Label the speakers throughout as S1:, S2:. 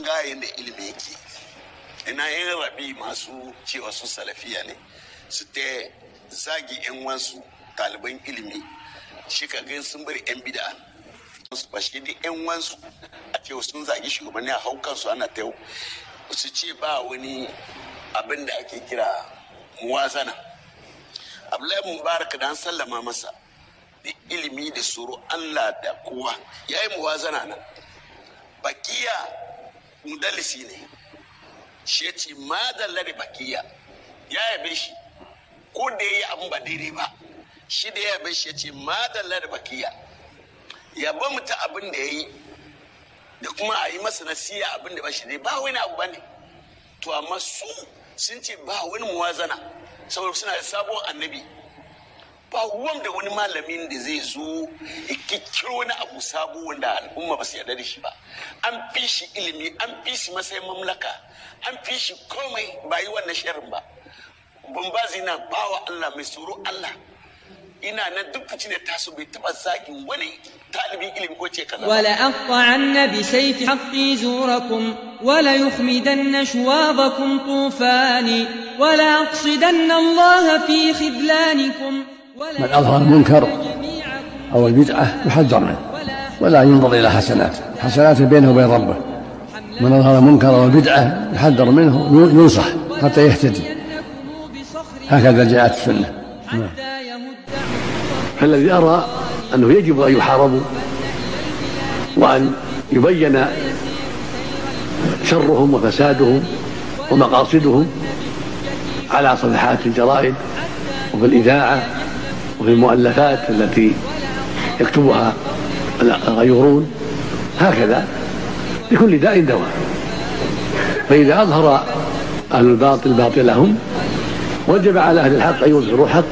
S1: sun ga yadda ilimi yake. Ina yin rabi masu cewa su salafiya ne su ta zagi yan wansu ɗaliban ilimi shi ka gan sun bari yan bida su bashi da yan wansu a ce sun zagi shugabanni a haukansu ana ta yau su ce ba wani abin da ake kira muwazana. Abdullahi Mubarak dan sallama masa da ilimi da tsoro Allah da kowa ya yi muwazana nan. Bakiya mudallisi ne shi ce madalla da bakiya ya yabe shi ko da ya yi abin ba daidai ba shi da ya yabe shi ya ce madalla da bakiya ya ba mutu abin da ya yi da kuma a yi masa nasiya abin da ba shi dai ba wani abu ba ne. To amma su sun ce ba wani muwazana saboda suna da sabon annabi ba ruwan da wani malamin da zai zo ya kikkiro wani abu sabo wanda al'umma ba su yarda da shi ba. An fi shi ilimi, an fi shi matsayin mamlaka, an fi shi komai ba yi wannan sharin ba. Bambazi na bawa Allah mai tsoro Allah ina nan duk fice da taso bai taba zagin wani talibin ilimi ko ce kaza.
S2: Wala aqta'anna bi sayfi haqqi zurakum wala yukhmidanna shuwabakum tufani wala aqsidanna Allah fi khidlanikum.
S3: من أظهر المنكر أو البدعة يحذر منه ولا ينظر إلى حسناته بينه وبين ربه. من أظهر المنكر أو البدعة يحذر منه ينصح حتى يهتدي. هكذا جاءت السنة.
S4: فالذي أرى أنه يجب أن يحاربوا وأن يبين شرهم وفسادهم ومقاصدهم على صفحات الجرائد وفي الإذاعة وفي المؤلفات التي يكتبها الغيورون. هكذا لكل داء دواء. فإذا أظهر أهل الباطل باطلهم وجب على أهل الحق أن يظهروا الحق.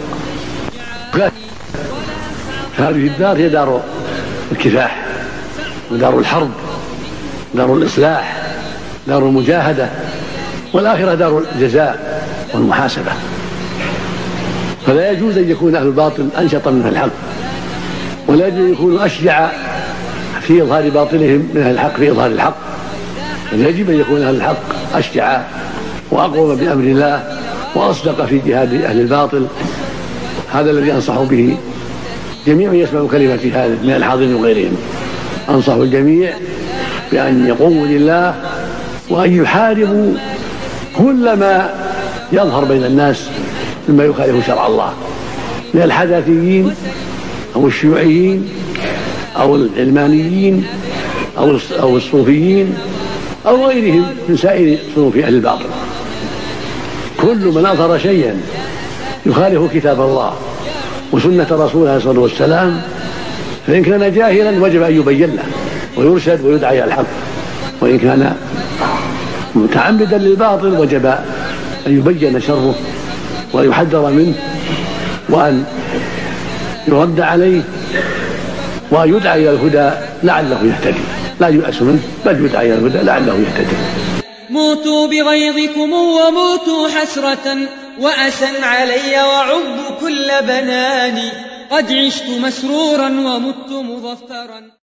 S4: هذه الدار هي دار الكفاح ودار الحرب، دار الإصلاح، دار المجاهدة، والآخرة دار الجزاء والمحاسبة. فلا يجوز أن يكون أهل الباطل أنشط من الحق، ولا يجوز أن يكونوا أشجع في إظهار باطلهم من أهل الحق في إظهار الحق. بل يجب أن يكون أهل الحق أشجع وأقوم بأمر الله وأصدق في جهاد أهل الباطل. هذا الذي أنصح به جميع من يسمع كلمتي هذه من الحاضرين وغيرهم. أنصح الجميع بأن يقوموا لله وأن يحاربوا كل ما يظهر بين الناس مما يخالف شرع الله من الحداثيين أو الشيوعيين أو العلمانيين أو الصوفيين أو غيرهم من سائر صنوف أهل الباطل. كل من أظهر شيئا يخالف كتاب الله وسنة رسوله عليه الصلاة والسلام فإن كان جاهلا وجب أن يبين له ويرشد ويدعى إلى الحق، وإن كان متعمدا للباطل وجب أن يبين شره ويحذر منه وأن يرد عليه وأن يدعى إلى الهدى لعله يهتدي. لا يؤس منه بل يدعى إلى الهدى لعله يهتدي.
S2: موتوا بغيظكم وموتوا حسرة وأسا علي وعض كل بناني قد عشت مسرورا ومت مظفرا.